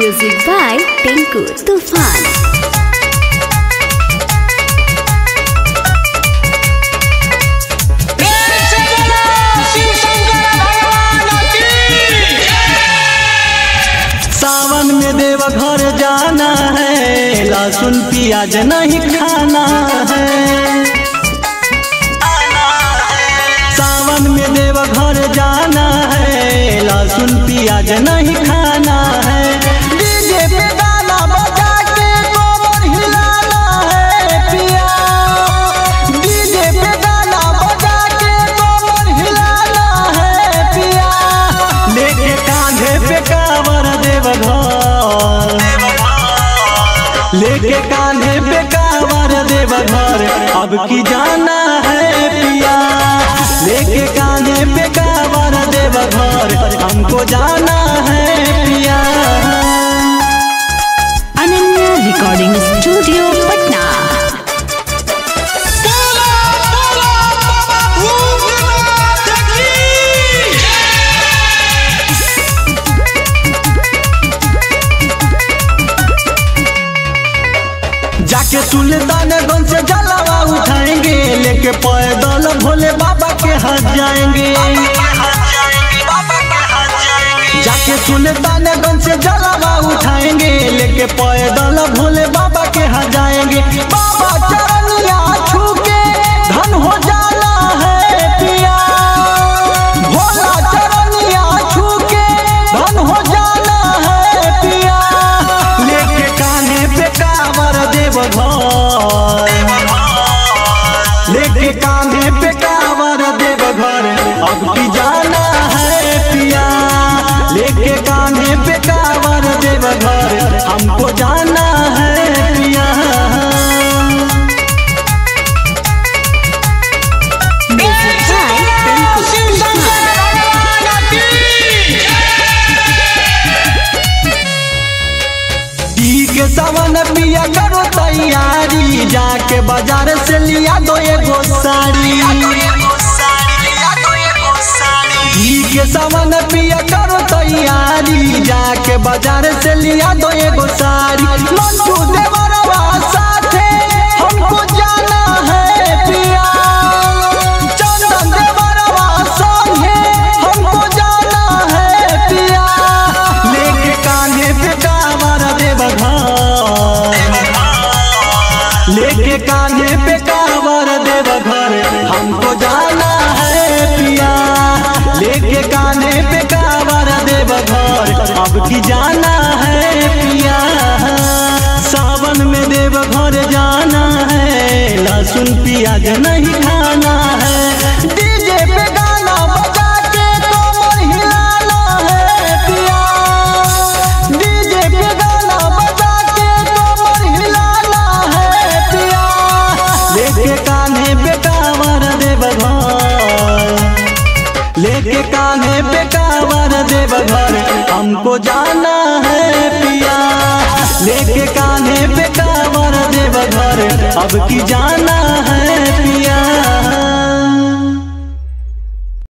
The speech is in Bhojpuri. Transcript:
Music by Tinku Tufan. सावन में देवघर जाना है, लहसुन प्याज नहीं खाना है। सावन में देवघर जाना है, लहसुन प्याज नहीं खाना है। डीजे पे गाना बजा के कमर हिलाना है पिया। डीजे पे गाना बजा के कमर हिलाना है पिया। लेके कांधे पे कांवर देवघर, लेके कांधे पे कांवर देवघर, अब की जाना है पिया। लेके कांधे पे कांवर देवघर, हमको जाना है पिया। Ananya recording studio Patna. जाके सुल्तानगंज से जलावा उठाएंगे, लेके पैदल भोले बाबा के हाथ जाएंगे। जाके सुल्तानगंज से जलावा उठाएंगे, लेके पैदल भोले बाबा के हाथ जाएंगे। बाबा चरनिया छू के धन हो जाना है पिया। भोला चरनिया छू के धन हो जाना है पिया। लेके कान्हे पे कांवर देवघर, लेके कान्हे पे कांवर देवघर, अब की जाना है पिया। लेके कान्हे पे कांवर देवघर, हमको जाना है पिया। Music by Tinku के सावन पिया करो तैयारी, जाके बाजार से लिया दो एगो साड़ी। के सावन पिया करो तैयारी, जाके बाजार से लिया दो एगो साड़ी। मंटू देवरवा साथे हमको जाना है पिया। चंदन देवरवा संगे हमको जाना है पिया। लेके कान्हे पे कांवर देवघर, लेके कान्हे पे कांवर देवघर, हमको जाना है पिया। लेके कान्हे पे कांवर देवघर, अब की जाना है पिया। सावन में देवघर जाना है, लहसुन प्याज नहीं खाना है। डीजे पे गाना बजा के कमर हिलाना है पिया। डीजे पे गाना बजा के कमर हिलाना है पिया। लेके कान्हे पे कांवर देवघर, लेके कान्हे पे कांवर देवघर, हमको जाना है पिया। लेके कान्हे पे कांवर देवघर, अब की जाना है पिया।